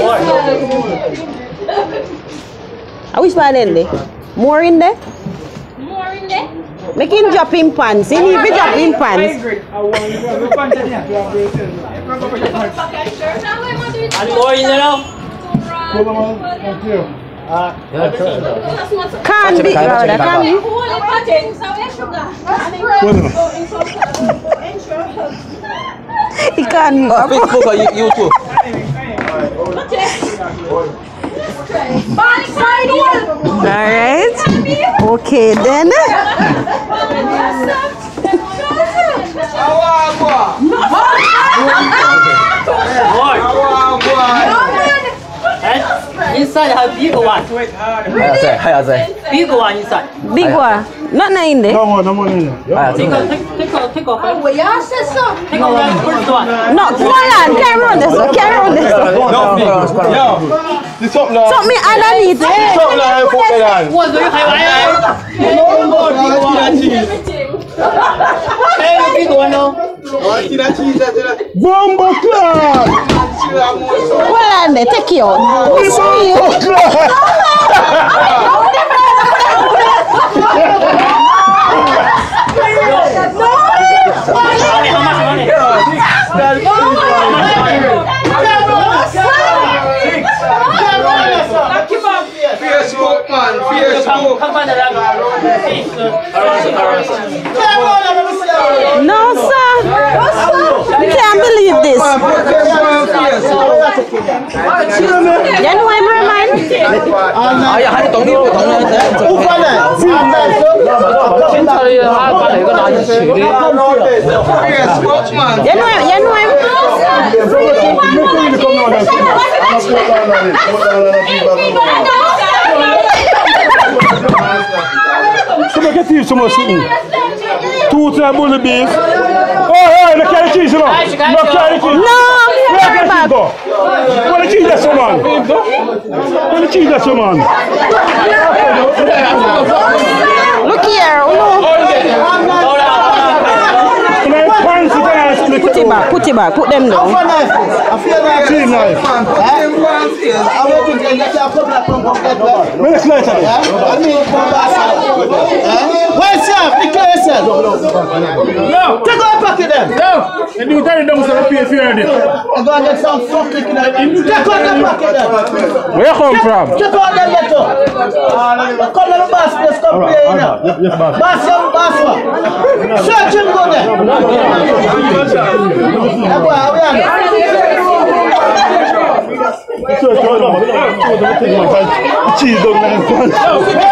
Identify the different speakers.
Speaker 1: I wish by then there. More in there?
Speaker 2: More in there?
Speaker 1: Make him drop in pants. He need to drop in pants.
Speaker 3: And more in there now?
Speaker 1: Can't be, brother. Can't be. He can't be.
Speaker 3: Facebook or YouTube?
Speaker 1: Alright. Okay then.
Speaker 3: Inside have big one. Big one inside.
Speaker 1: Big one. Not in there.
Speaker 4: No more in there.
Speaker 3: Take off. Take off the first one.
Speaker 1: No, come on, carry on this one. Carry on this one. Something underneath it.
Speaker 3: What do you have? Hey, big one now.
Speaker 4: Bumbo Club!
Speaker 1: Well, and they take you out.
Speaker 4: Facebook man, Facebook.
Speaker 1: No, sir. We can't believe this. You know I'm man?
Speaker 4: So much two time bully beef. Oh, hey, the carry cheese, you know. No carry cheese.
Speaker 1: No, carry back.
Speaker 4: What the cheese that's your man? What the cheese that's your man?
Speaker 1: Look here, put it back, put it back, put them down.
Speaker 4: Cheese knife. Where's light?
Speaker 5: Where's your? Declare yourself.
Speaker 4: No.
Speaker 5: Take out a packet then.
Speaker 4: No. And you tell them to pay for it.
Speaker 5: I'm going to get some fucking in it. Take out the packet then.
Speaker 4: Where you come from?
Speaker 5: Take out the letter. Come on, boss. Let's come play here. Boss, young boss. Search him, go there.
Speaker 4: Cheese don't